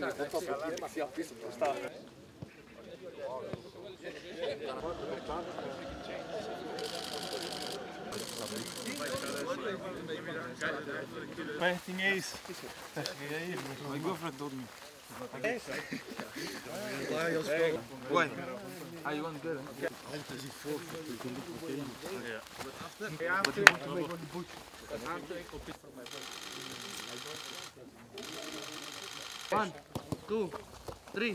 Thing is, my girlfriend told me. Why? Ah, you want to get it? Okay. Yeah. But you want to make the bush. 1, 2, 3.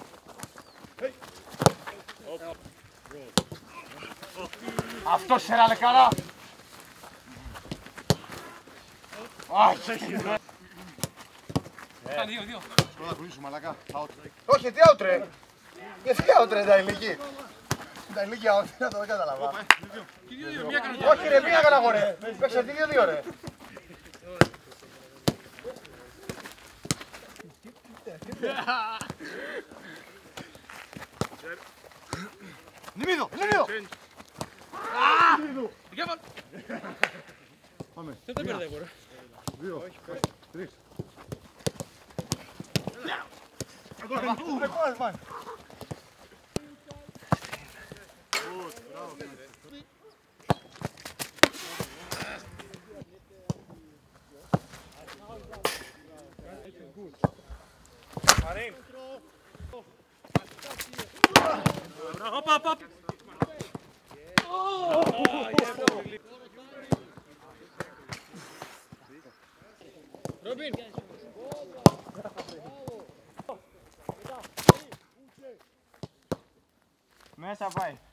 Αυτό σε ένα λεκάρα. Δύο. Πρώτα κουλήσου μαλακά. Όχι, τι out ρε. Γιατί out ρε τα ηλική. Τα ηλική out, να το κατάλαβα. Όχι ρε, μία έκανα εγώ ρε. Παίξε τι 2-2 ρε. Νιμίδο, Νιμίδο. Πάμε. Δεν τα μπερδεύω ρε. 2, 3. Hop. Robin. Μέσα πάει.